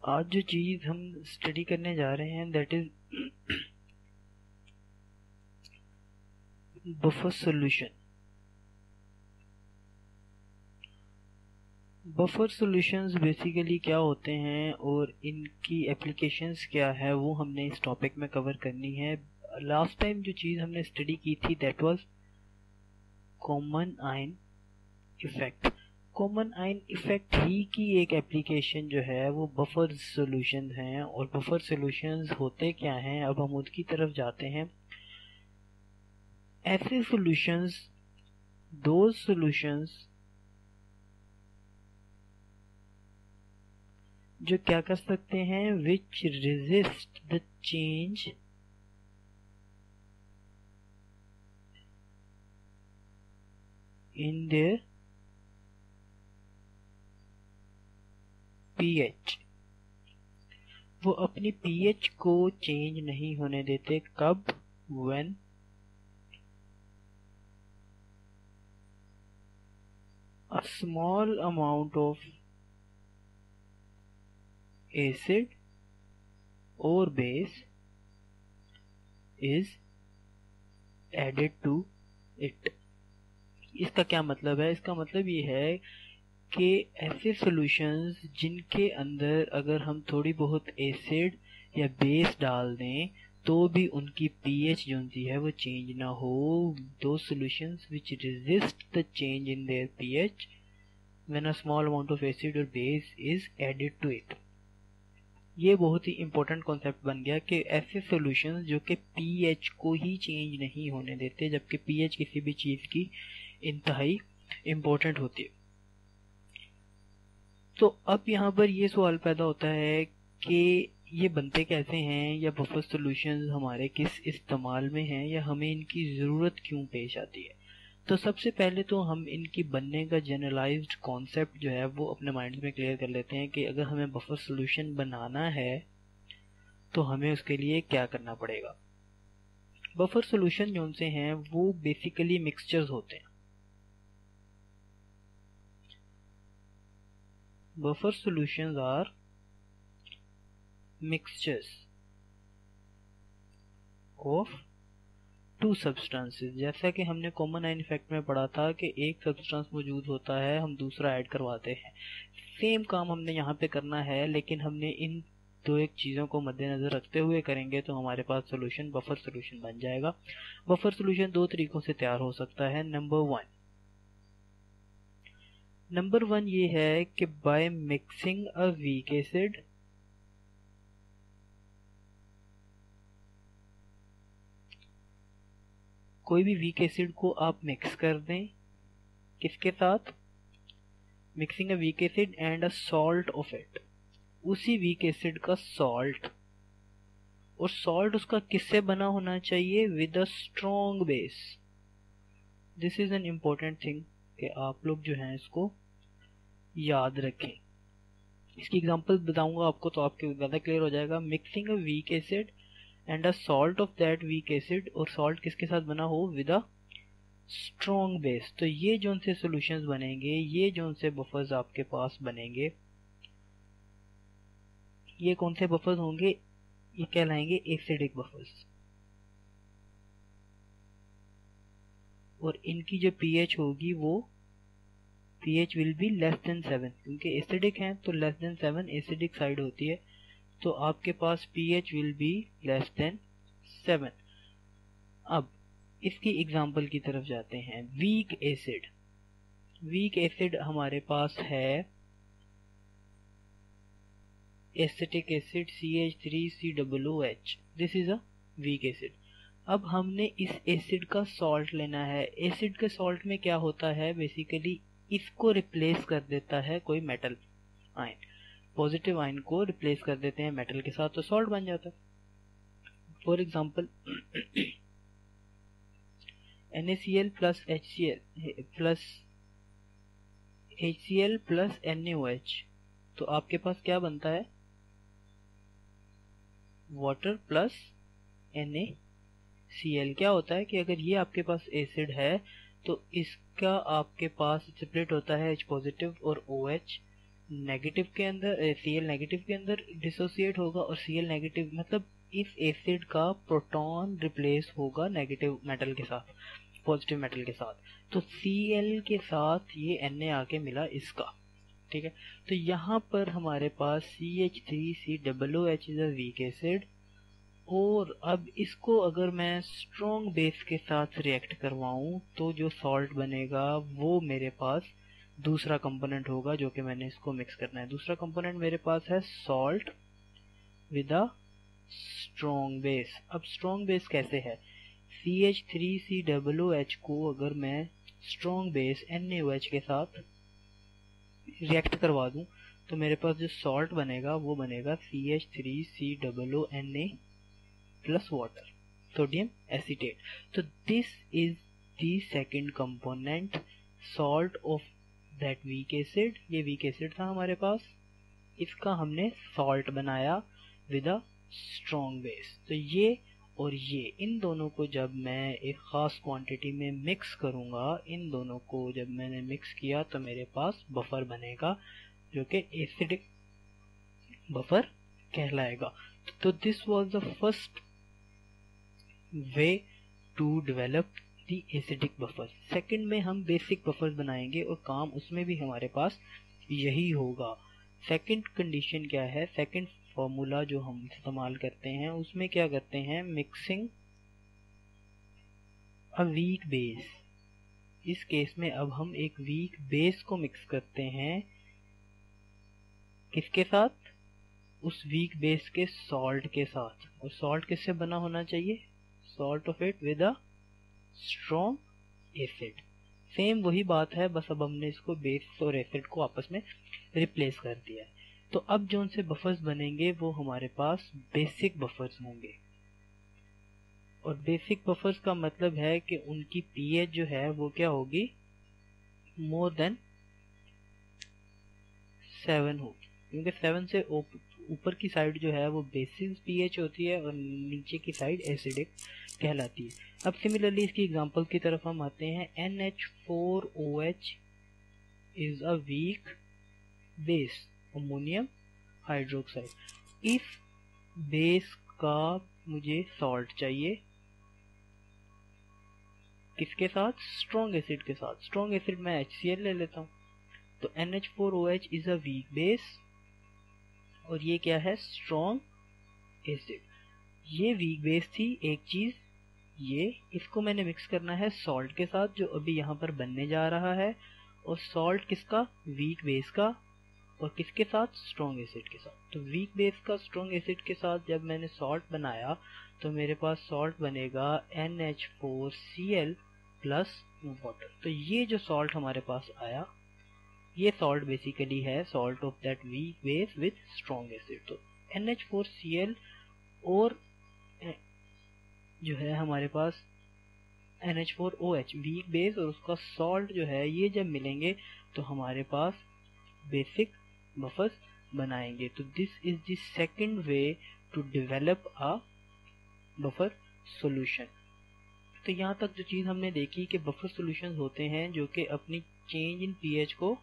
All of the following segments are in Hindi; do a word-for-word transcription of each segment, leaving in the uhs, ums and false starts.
आज जो चीज हम स्टडी करने जा रहे हैं that is buffer solution. Buffer solutions basically क्या होते हैं और इनकी एप्लीकेशंस क्या है वो हमने इस टॉपिक में कवर करनी है। लास्ट टाइम जो चीज हमने स्टडी की थी that was common ion effect. Common ion effect ही की एक एप्लीकेशन जो है वो बफर सॉल्यूशन है। और बफर सॉल्यूशंस होते क्या हैं, अब हम उसकी तरफ जाते हैं। ऐसे सॉल्यूशंस, दो सॉल्यूशंस जो क्या कर सकते हैं, which resist the change in their pH. वो अपनी पीएच को चेंज नहीं होने देते। कब? When a small amount of acid or base is added to it। इसका क्या मतलब है? इसका मतलब ये है कि ऐसे सॉल्यूशंस जिनके अंदर अगर हम थोड़ी बहुत एसिड या बेस डाल दें तो भी उनकी पीएच जो होती है वो चेंज ना हो। दो solutions which resist the change in their pH when a small amount of acid और base is added to it. ये बहुत ही इंपॉर्टेंट कॉन्सेप्ट बन गया कि ऐसे सॉल्यूशंस जो कि पीएच को ही चेंज नहीं होने देते, जबकि पीएच किसी भी चीज की इंतहाई इंपॉर्टेंट होती है। तो अब यहाँ पर ये सवाल पैदा होता है कि ये बनते कैसे हैं, या बफर सॉल्यूशंस हमारे किस इस्तेमाल में हैं, या हमें इनकी ज़रूरत क्यों पेश आती है। तो सबसे पहले तो हम इनकी बनने का जनरलाइज्ड कॉन्सेप्ट जो है वो अपने माइंड में क्लियर कर लेते हैं कि अगर हमें बफर सॉल्यूशन बनाना है तो हमें उसके लिए क्या करना पड़ेगा। बफर सॉल्यूशन जो उनसे हैं वो बेसिकली मिक्सचर्स होते हैं। Buffer solutions are mixtures of two substances. जैसा कि हमने कॉमन आइन इफेक्ट में पढ़ा था कि एक सब्सटेंस मौजूद होता है, हम दूसरा ऐड करवाते हैं। सेम काम हमने यहाँ पे करना है, लेकिन हमने इन दो एक चीज़ों को मद्देनजर रखते हुए करेंगे तो हमारे पास सॉल्यूशन बफर सॉल्यूशन बन जाएगा। बफर सॉल्यूशन दो तरीकों से तैयार हो सकता है। नंबर वन नंबर वन ये है कि by mixing a weak acid कोई भी वीक एसिड को आप मिक्स कर दें। किसके साथ? Mixing a weak acid and a salt of it. उसी वीक एसिड का सॉल्ट, और सॉल्ट उसका किससे बना होना चाहिए? With a strong base. This is an important thing कि आप लोग जो हैं इसको याद रखें। इसकी एग्जांपल बताऊंगा आपको तो आपको ज़्यादा क्लियर हो जाएगा। Mixing a weak acid and a salt of that weak acid, और सॉल्ट किसके साथ बना हो? With a strong base. तो ये जो से सॉल्यूशंस बनेंगे, ये जो से बफर्स आपके पास बनेंगे, ये कौन से बफर्स होंगे? ये कहलाएंगे एसिडिक बफर्स। और इनकी जो पीएच होगी वो pH will be less than seven, क्योंकि एसिडिक हैं तो less than seven acidic side होती है, तो आपके पास pH will be less than seven. अब इसकी एग्जांपल की तरफ जाते हैं। वीक एसिड, वीक एसिड हमारे पास है acetic acid C H three C double O H. This is a weak acid. अब हमने इस एसिड का सॉल्ट लेना है। एसिड के सॉल्ट में क्या होता है? बेसिकली इसको रिप्लेस कर देता है कोई मेटल आयन। पॉजिटिव आयन को रिप्लेस कर देते हैं मेटल के साथ, तो सॉल्ट बन जाता है। For example NaCl plus HCl plus HCl plus NaOH, तो आपके पास क्या बनता है? Water plus NaCl। क्या होता है कि अगर ये आपके पास एसिड है तो इसका आपके पास स्प्लिट होता है H पॉजिटिव और OH नेगेटिव के अंदर सी एल नेगेटिव के अंदर डिसोसिएट होगा, और सी एल नेगेटिव मतलब इस एसिड का प्रोटॉन रिप्लेस होगा नेगेटिव मेटल के साथ, पॉजिटिव मेटल के साथ। तो सी एल के साथ ये एन ए आके मिला इसका, ठीक है। तो यहाँ पर हमारे पास C H three C double O H is a weak acid, और अब इसको अगर मैं स्ट्रॉन्ग बेस के साथ रिएक्ट करवाऊं तो जो सॉल्ट बनेगा वो मेरे पास दूसरा कंपोनेंट होगा, जो कि मैंने इसको मिक्स करना है। दूसरा कंपोनेंट मेरे पास है salt with a strong base. अब स्ट्रॉन्ग बेस कैसे है, C H three C double O H को अगर मैं strong base N A O H के साथ रिएक्ट करवा दूं तो मेरे पास जो सॉल्ट बनेगा वो बनेगा C H three C double O N A plus water, sodium acetate. तो this is the second component, salt of that weak acid. ये वीक एसिड था हमारे पास, इसका हमने सॉल्ट बनाया विद अ स्ट्रॉन्ग बेस। तो ये और ये इन दोनों को जब मैं एक खास क्वांटिटी में मिक्स करूंगा, इन दोनों को जब मैंने मिक्स किया तो मेरे पास बफर बनेगा, जो कि एसिडिक बफर कहलाएगा। तो this was the first way to develop the acidic buffer. Second में हम बेसिक बफर बनाएंगे और काम उसमें भी हमारे पास यही होगा। सेकंड कंडीशन क्या है, सेकंड फॉर्मूला जो हम इस्तेमाल करते हैं उसमें क्या करते हैं, मिक्सिंग अ वीक बेस। इस केस में अब हम एक वीक बेस को मिक्स करते हैं, किसके साथ, उस वीक बेस के सॉल्ट के साथ। और सॉल्ट किससे बना होना चाहिए, salt of it with a strong acid. Same वही बात है, बस अब हमने इसको बेस और एसिड को आपस में रिप्लेस कर दिया है। तो अब जो उनसे बफर्स बनेंगे वो हमारे पास बेसिक बफर्स होंगे। और बेसिक बफर्स का मतलब है कि उनकी पीएच जो है वो क्या होगी, मोर देन सेवन होगी, क्योंकि सेवन से ऊपर की साइड जो है वो बेसिक पीएच होती है और नीचे की साइड एसिडिक कहलाती है। अब सिमिलरली इसकी एग्जांपल की तरफ हम आते हैं, N H four O H is a weak base, ammonium hydroxide. इस बेस का मुझे सॉल्ट चाहिए, किसके साथ, स्ट्रॉन्ग एसिड के साथ। स्ट्रॉन्ग एसिड मैं एच सी एल ले लेता हूँ। तो N H four O H is a weak base और ये क्या है, स्ट्रॉन्ग एसिड। ये वीक बेस थी एक चीज, ये इसको मैंने मिक्स करना है सॉल्ट के साथ जो अभी यहाँ पर बनने जा रहा है। और सॉल्ट किसका, वीक बेस का, और किसके साथ, स्ट्रॉन्ग एसिड के साथ। तो वीक बेस का स्ट्रॉन्ग एसिड के साथ जब मैंने सॉल्ट बनाया तो मेरे पास सॉल्ट बनेगा N H four C L plus water. तो ये जो सॉल्ट हमारे पास आया, ये सॉल्ट बेसिकली है salt of that weak base with strong acid. तो N H four C L और जो है हमारे पास N H four O H weak base और उसका सॉल्ट जो है, ये जब मिलेंगे तो हमारे पास बेसिक बफर्स बनाएंगे। तो this is the second way to develop a buffer solution. तो यहाँ तक जो चीज हमने देखी कि बफर सॉल्यूशंस होते हैं जो कि अपनी चेंज इन पीएच को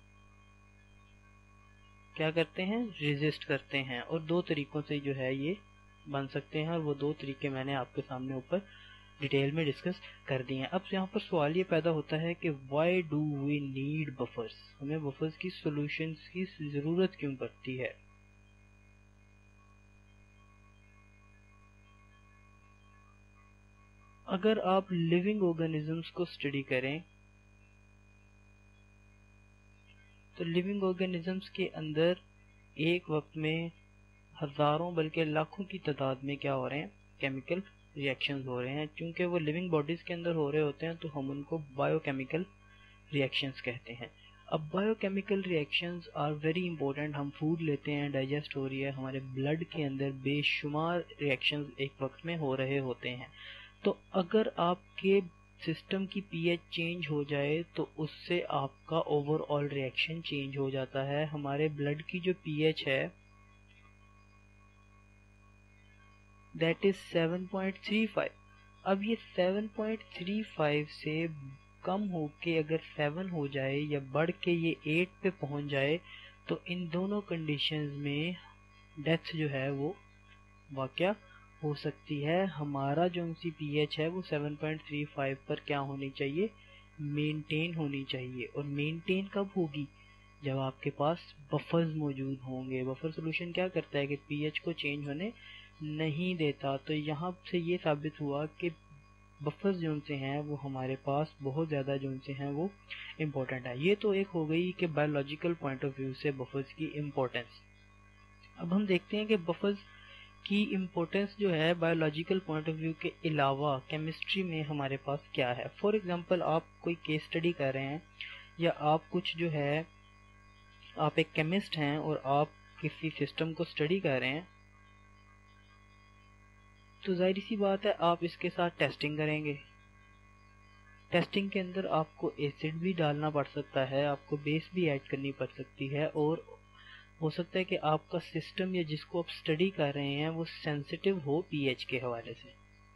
क्या करते हैं, रेजिस्ट करते हैं। और दो तरीकों से जो है ये बन सकते हैं, और वो दो तरीके मैंने आपके सामने ऊपर डिटेल में डिस्कस कर दिए हैं। अब यहाँ पर सवाल ये पैदा होता है कि why do we need buffers, हमें बफर्स की सॉल्यूशंस की जरूरत क्यों पड़ती है। अगर आप लिविंग ऑर्गेनिजम्स को स्टडी करें तो लिविंग ऑर्गेनिजम्स के अंदर एक वक्त में हजारों बल्कि लाखों की तादाद में क्या हो रहे हैं, केमिकल रिएक्शंस हो रहे हैं। क्योंकि वो लिविंग बॉडीज के अंदर हो रहे होते हैं तो हम उनको बायोकेमिकल रिएक्शंस कहते हैं। अब biochemical reactions are very important. हम फूड लेते हैं, डाइजेस्ट हो रही है, हमारे ब्लड के अंदर बेशुमार रिएक्शंस एक वक्त में हो रहे होते हैं। तो अगर आपके सिस्टम की पीएच चेंज हो जाए तो उससे आपका ओवरऑल रिएक्शन चेंज हो जाता है। हमारे ब्लड की जो पीएच है that is seven point three five. अब ये सेवन पॉइंट थ्री फाइव से कम होके अगर सेवन हो जाए या बढ़ के ये एट पे पहुंच जाए तो इन दोनों कंडीशंस में डेथ जो है वो वाक़या हो सकती है। हमारा जो सी पीएच है वो सेवन पॉइंट थ्री फाइव पर क्या होनी चाहिए, मेंटेन होनी चाहिए। और मेंटेन कब होगी, जब आपके पास बफर्स मौजूद होंगे। बफर सॉल्यूशन क्या करता है कि पीएच को चेंज होने नहीं देता। तो यहाँ से ये साबित हुआ कि बफर्स जो से हैं वो हमारे पास बहुत ज़्यादा जो से हैं वो इम्पोर्टेंट है। ये तो एक हो गई कि बायोलॉजिकल पॉइंट ऑफ व्यू से बफर्स की इम्पोर्टेंस। अब हम देखते हैं कि बफर्स की इम्पोर्टेंस जो है बायोलॉजिकल पॉइंट ऑफ व्यू के अलावा केमिस्ट्री में हमारे पास क्या है। फॉर एग्जांपल आप कोई केस स्टडी कर रहे हैं या आप कुछ जो है आप एक केमिस्ट हैं और आप किसी सिस्टम को स्टडी कर रहे हैं, तो जाहिर सी बात है आप इसके साथ टेस्टिंग करेंगे। टेस्टिंग के अंदर आपको एसिड भी डालना पड़ सकता है, आपको बेस भी ऐड करनी पड़ सकती है, और हो सकता है कि आपका सिस्टम या जिसको आप स्टडी कर रहे हैं वो सेंसिटिव हो पीएच के हवाले से,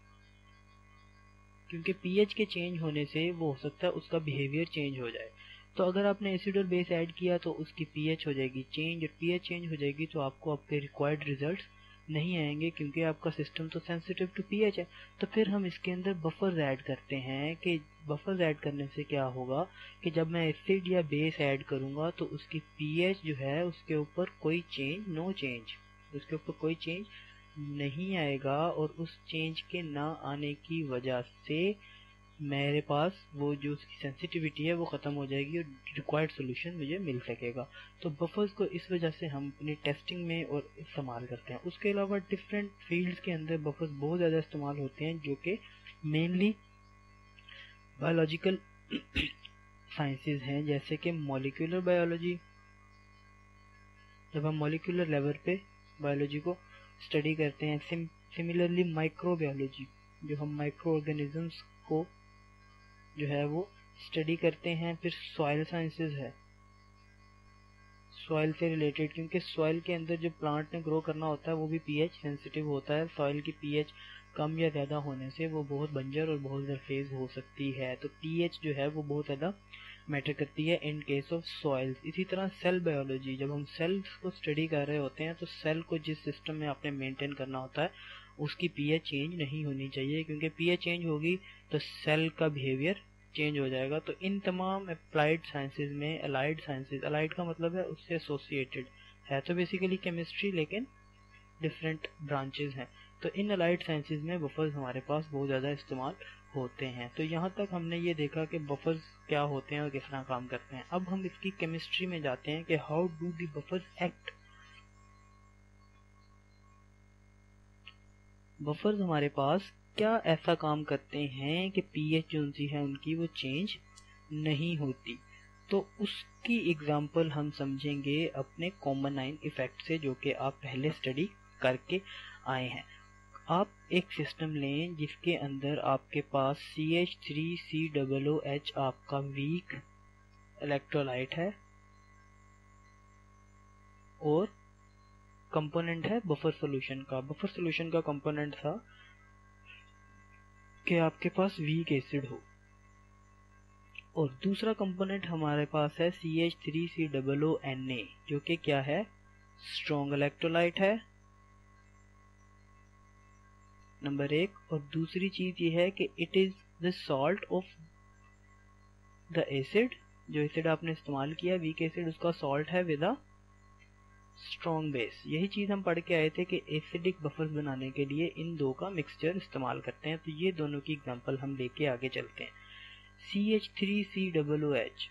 क्योंकि पीएच के चेंज होने से वो हो सकता है उसका बिहेवियर चेंज हो जाए। तो अगर आपने एसिड और बेस ऐड किया तो उसकी पीएच हो जाएगी चेंज, और पीएच चेंज हो जाएगी तो आपको आपके रिक्वायर्ड रिजल्ट्स नहीं आएंगे, क्योंकि आपका सिस्टम तो सेंसिटिव टू पीएच है। तो फिर हम इसके अंदर बफर्स ऐड करते हैं कि बफर्स ऐड करने से क्या होगा कि जब मैं एसिड या बेस ऐड करूंगा तो उसकी पीएच जो है उसके ऊपर कोई चेंज नो चेंज उसके ऊपर कोई चेंज नहीं आएगा, और उस चेंज के ना आने की वजह से मेरे पास वो जो उसकी सेंसिटिविटी है वो ख़त्म हो जाएगी और रिक्वायर्ड सोल्यूशन मुझे मिल सकेगा। तो बफर्स को इस वजह से हम अपनी टेस्टिंग में और इस्तेमाल करते हैं। उसके अलावा डिफरेंट फील्ड्स के अंदर बफर्स बहुत ज़्यादा इस्तेमाल होते हैं, जो कि मेनली बायोलॉजिकल साइंसेज हैं, जैसे कि मॉलिक्यूलर बायोलॉजी। जब हम मॉलिक्यूलर लेवल पे बायोलॉजी को स्टडी करते हैं, सिम सिमिलरली माइक्रोबायोलॉजी, जो हम माइक्रो ऑर्गेनिजम्स को जो है वो स्टडी करते हैं। फिर सॉइल साइंसेज है, सॉइल से रिलेटेड, क्योंकि सॉइल के अंदर जो प्लांट ने ग्रो करना होता है वो भी पीएच सेंसिटिव होता है। सॉइल की पीएच कम या ज़्यादा होने से वो बहुत बंजर और बहुत जरखेज हो सकती है। तो पीएच जो है वो बहुत ज़्यादा मैटर करती है इन केस ऑफ सॉइल्स। इसी तरह सेल बायोलॉजी, जब हम सेल्स को स्टडी कर रहे होते हैं तो सेल को जिस सिस्टम में आपने मेंटेन करना होता है उसकी पीएच चेंज नहीं होनी चाहिए, क्योंकि पीएच चेंज होगी तो सेल का बिहेवियर चेंज हो जाएगा। तो इन तमाम अप्लाइड साइंसेज में अलाइड साइंसेज, अलाइड का मतलब है उससे एसोसिएटेड है, तो बेसिकली केमिस्ट्री लेकिन डिफरेंट ब्रांचेज हैं। तो इन अलाइड साइंसेज में बफर्स हमारे पास बहुत ज़्यादा इस्तेमाल होते हैं। तो यहाँ तक हमने ये देखा कि बफर्स क्या होते हैं और किस तरह काम करते हैं। अब हम इसकी केमिस्ट्री में जाते हैं कि how do the buffers act. Buffers हमारे पास क्या ऐसा काम करते हैं कि पीएच जो सी है उनकी वो चेंज नहीं होती। तो उसकी एग्जांपल हम समझेंगे अपने कॉमन आइन इफेक्ट से, जो कि आप पहले स्टडी करके आए हैं। आप एक सिस्टम लें जिसके अंदर आपके पास C H three C double O H आपका वीक इलेक्ट्रोलाइट है और कंपोनेंट है बफर सॉल्यूशन का। बफर सॉल्यूशन का कंपोनेंट था कि आपके पास वीक एसिड हो, और दूसरा कंपोनेंट हमारे पास है C H three C double O N A, जो कि क्या है, स्ट्रॉन्ग इलेक्ट्रोलाइट है नंबर एक। और दूसरी चीज ये है कि it is the salt of the acid, जो एसिड आपने इस्तेमाल किया वीक एसिड उसका सॉल्ट है विद अ स्ट्रॉन्ग बेस। यही चीज हम पढ़ के आए थे कि एसिडिक बफर्स बनाने के लिए इन दो का मिक्सचर इस्तेमाल करते हैं। तो ये दोनों की एग्जांपल हम लेके आगे चलते हैं। C H three C double O H,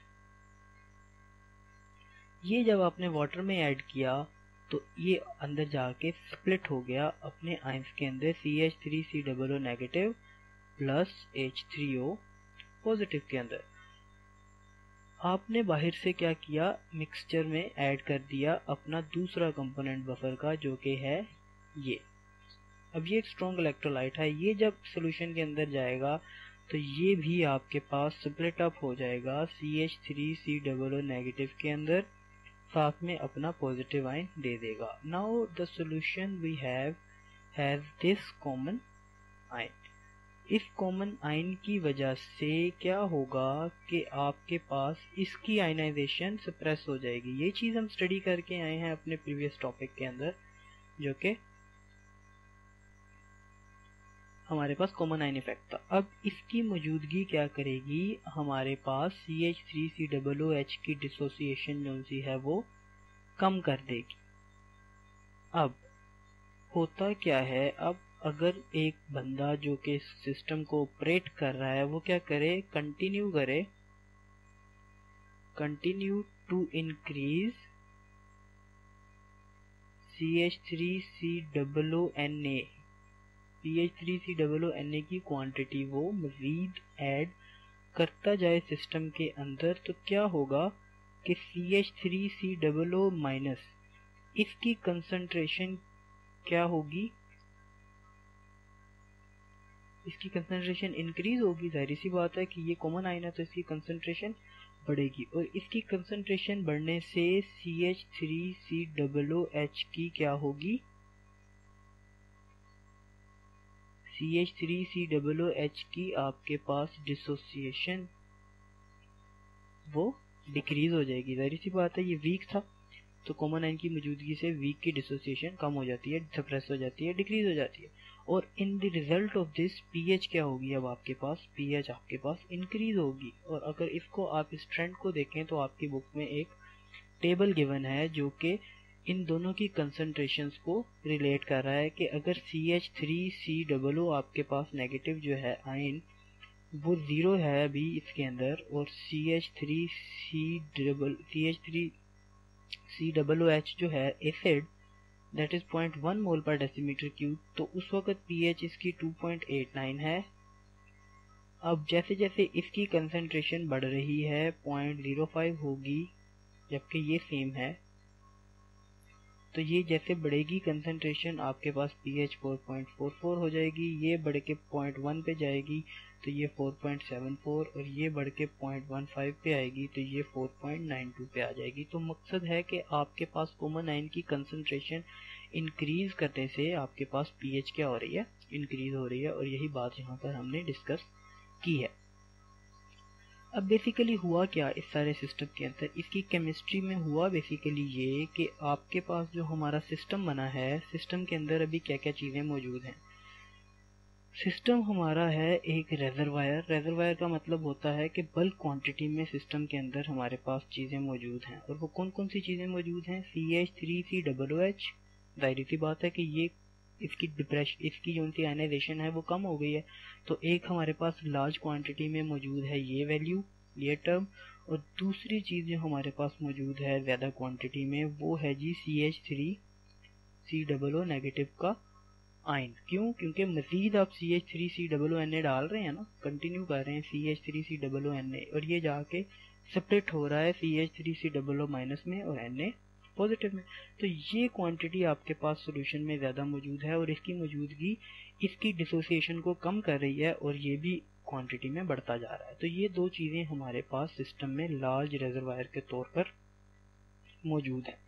ये जब आपने वाटर में ऐड किया तो ये अंदर जाके स्प्लिट हो गया अपने आयंस के अंदर C H three C double O negative plus H three O positive के अंदर। आपने बाहर से क्या किया, मिक्सचर में ऐड कर दिया अपना दूसरा कंपोनेंट बफर का, जो कि है ये। अब ये एक स्ट्रॉन्ग इलेक्ट्रोलाइट है, ये जब सॉल्यूशन के अंदर जाएगा तो ये भी आपके पास स्प्लिट अप हो जाएगा C H three C double O negative के अंदर, साथ में अपना पॉजिटिव आयन दे देगा। Now the solution we have has this common ion. इस कॉमन आयन की वजह से क्या होगा कि आपके पास इसकी आयनाइजेशन सप्रेस हो जाएगी। ये चीज़ हम स्टडी करके आए हैं अपने प्रीवियस टॉपिक के अंदर, जो कि हमारे पास कॉमन आयन इफेक्ट था। अब इसकी मौजूदगी क्या करेगी, हमारे पास C H three C double O H की डिसोसिएशन जो सी है वो कम कर देगी। अब होता क्या है, अब अगर एक बंदा जो कि सिस्टम को ऑपरेट कर रहा है वो क्या करे, कंटिन्यू करे continue to increase C H three C double O N A C H three C double O N A की क्वांटिटी वो मजीद ऐड करता जाए सिस्टम के अंदर, तो क्या होगा कि C H three C double O minus इसकी कंसंट्रेशन क्या होगी, इसकी कंसंट्रेशन इंक्रीज होगी। जाहिर सी बात है कि ये कॉमन आयन है तो इसकी कंसंट्रेशन बढ़ेगी, और इसकी कंसंट्रेशन बढ़ने से C H three C double O H की क्या होगी, C H three C double O H की आपके पास डिसोसिएशन वो डिक्रीज हो जाएगी। जाहिर सी बात है ये वीक था तो कॉमन आयन की मौजूदगी से वीक की डिसोसिएशन कम हो जाती है, सप्रेस हो जाती है, डिक्रीज हो जाती है, और in the result of this pH क्या होगी, अब आपके पास पीएच आपके पास इंक्रीज होगी। और अगर इसको आप इस ट्रेंड को देखें तो आपकी बुक में एक टेबल गिवन है जो कि इन दोनों की कंसंट्रेशंस को रिलेट कर रहा है कि अगर C H three C double O आपके पास नेगेटिव जो है आयन वो ज़ीरो है अभी इसके अंदर, और C H three C double C H three C double O H जो है acid that is point one mole per decimetre cube, तो उस वक्त पीएच इसकी टू पॉइंट एट नाइन है। अब जैसे जैसे इसकी कंसंट्रेशन बढ़ रही है पॉइंट ज़ीरो फाइव होगी, जबकि ये सेम है, तो ये जैसे बढ़ेगी कंसंट्रेशन आपके पास pH four point four four हो जाएगी, ये बढ़ के पॉइंट वन पे जाएगी तो ये फोर पॉइंट सेवन फोर, और ये बढ़ के पॉइंट वन फाइव पे आएगी तो ये फोर पॉइंट नाइन टू पे आ जाएगी। तो मकसद है कि आपके पास कॉमन आयन की कंसंट्रेशन इंक्रीज करने से आपके पास पीएच क्या हो रही है, इंक्रीज हो रही है, और यही बात यहाँ पर हमने डिस्कस की है। अब बेसिकली हुआ क्या इस सारे सिस्टम के अंदर, इसकी केमिस्ट्री में हुआ बेसिकली ये कि आपके पास जो हमारा सिस्टम बना है, सिस्टम के अंदर अभी क्या क्या चीज़ें मौजूद हैं। सिस्टम हमारा है एक रेजरवायर, रेजरवायर का मतलब होता है कि बल्क क्वांटिटी में सिस्टम के अंदर हमारे पास चीज़ें मौजूद हैं, और वो कौन कौन सी चीज़ें मौजूद हैं, C H three C double O H, जाहिर सी बात है कि ये इसकी डिप्रेशन इसकी जो सी आयनाइजेशन है वो कम हो गई है, तो एक हमारे पास लार्ज क्वांटिटी में मौजूद है ये वैल्यू, ये टर्म, और दूसरी चीज़ जो हमारे पास मौजूद है ज़्यादा क्वांटिटी में वो है जी C H three C double O negative का आयन। क्यों, क्योंकि मजीद आप C H three C double O N A डाल रहे हैं ना, कंटिन्यू कर रहे हैं C H three C double O N A, और ये जाके सेपरेट हो रहा है C H three C double O minus में और एन ए पॉजिटिव में, तो ये क्वांटिटी आपके पास सॉल्यूशन में ज़्यादा मौजूद है, और इसकी मौजूदगी इसकी डिसोसिएशन को कम कर रही है, और ये भी क्वांटिटी में बढ़ता जा रहा है। तो ये दो चीज़ें हमारे पास सिस्टम में लार्ज रेजरवायर के तौर पर मौजूद है।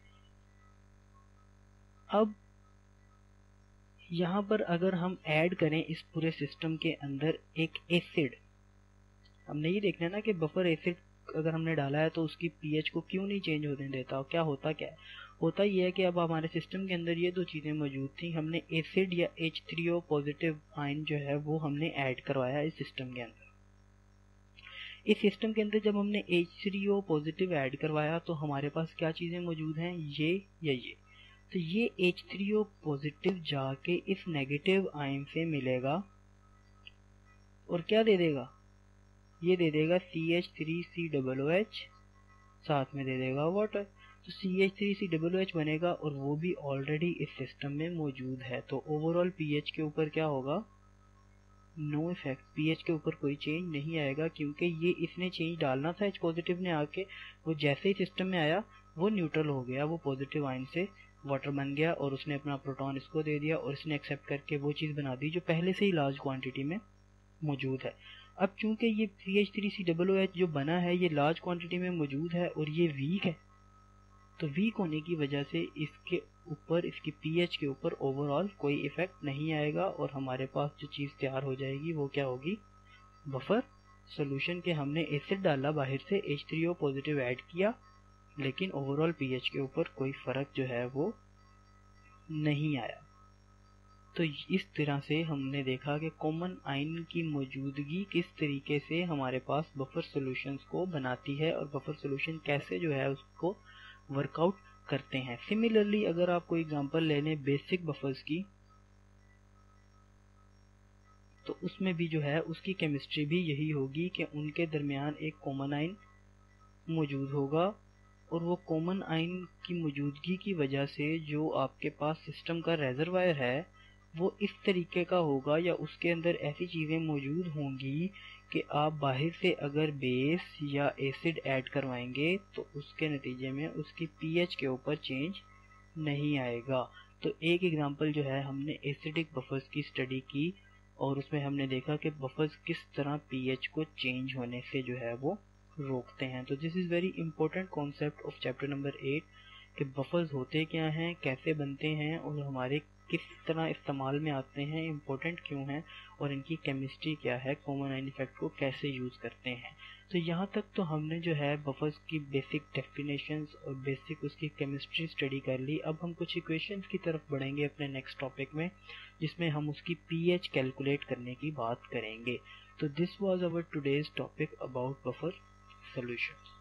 अब यहाँ पर अगर हम ऐड करें इस पूरे सिस्टम के अंदर एक एसिड, हमने ये देखना है ना कि बफर एसिड अगर हमने डाला है तो उसकी पीएच को क्यों नहीं चेंज होने देता, और क्या होता क्या है, होता ये है कि अब हमारे सिस्टम के अंदर ये दो चीज़ें मौजूद थी, हमने एसिड या H three O positive ion जो है वो हमने ऐड करवाया इस सिस्टम के अंदर। इस सिस्टम के अंदर जब हमने H three O positive add करवाया तो हमारे पास क्या चीज़ें मौजूद हैं, ये या ये, तो ये एच थ्री ओ पॉजिटिव जाके इस नेगेटिव आयन से मिलेगा और क्या दे देगा, ये दे देगा C H three C double O H, साथ में दे देगा वाटर, तो C H three C double O H बनेगा, और वो भी ऑलरेडी इस सिस्टम में मौजूद है। तो ओवरऑल पीएच के ऊपर क्या होगा, नो इफेक्ट, पीएच के ऊपर कोई चेंज नहीं आएगा, क्योंकि ये इसने चेंज डालना था एच पॉजिटिव ने आके, वो जैसे ही सिस्टम में आया वो न्यूट्रल हो गया, वो पॉजिटिव आयन से वाटर बन गया, और उसने अपना प्रोटॉन इसको दे दिया, और इसने एक्सेप्ट करके वो चीज़ बना दी जो पहले से ही लार्ज क्वांटिटी में मौजूद है। अब चूंकि ये C H three C double O H जो बना है ये लार्ज क्वांटिटी में मौजूद है और ये वीक है, तो वीक होने की वजह से इसके ऊपर इसकी पीएच के ऊपर ओवरऑल कोई इफेक्ट नहीं आएगा और हमारे पास जो चीज़ तैयार हो जाएगी वो क्या होगी, बफर सॉल्यूशन के हमने एसिड डाला बाहर से, H three O positive add किया, लेकिन ओवरऑल पीएच के ऊपर कोई फर्क जो है वो नहीं आया। तो इस तरह से हमने देखा कि कॉमन आयन की मौजूदगी किस तरीके से हमारे पास बफर सॉल्यूशंस को बनाती है और बफर सॉल्यूशन कैसे जो है उसको वर्कआउट करते हैं। सिमिलरली अगर आप कोई एग्जांपल ले लें बेसिक बफर्स की, तो उसमें भी जो है उसकी केमिस्ट्री भी यही होगी कि उनके दरमियान एक कॉमन आयन मौजूद होगा और वो कॉमन आयन की मौजूदगी की वजह से जो आपके पास सिस्टम का रेजरवायर है वो इस तरीके का होगा या उसके अंदर ऐसी चीज़ें मौजूद होंगी कि आप बाहर से अगर बेस या एसिड ऐड करवाएंगे तो उसके नतीजे में उसकी पीएच के ऊपर चेंज नहीं आएगा। तो एक एग्जांपल जो है हमने एसिडिक बफर्स की स्टडी की और उसमें हमने देखा कि बफर्स किस तरह पीएच को चेंज होने से जो है वो रोकते हैं। तो this is very important concept of chapter number eight कि बफर्स होते क्या हैं, कैसे बनते हैं और हमारे किस तरह इस्तेमाल में आते हैं, इम्पोर्टेंट क्यों हैं और इनकी केमिस्ट्री क्या है, कॉमन आयन इफेक्ट को कैसे यूज़ करते हैं। तो यहाँ तक तो हमने जो है बफर्स की बेसिक डेफिनेशंस और बेसिक उसकी केमिस्ट्री स्टडी कर ली। अब हम कुछ इक्वेशंस की तरफ बढ़ेंगे अपने नेक्स्ट टॉपिक में, जिसमें हम उसकी पीएच कैलकुलेट करने की बात करेंगे। तो this was our today's topic about buffer solutions.